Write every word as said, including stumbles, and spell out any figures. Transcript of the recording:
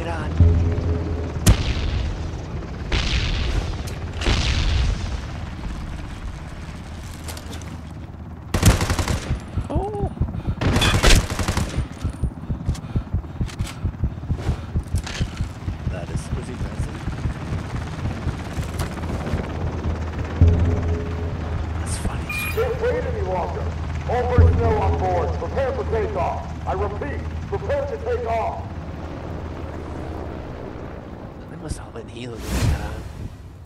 it on. Oh. That is was aggressive. That's funny. Can't wait any longer. All personnel on board. Prepare for takeoff. I repeat, prepare to take off. They must all been healing when they got on.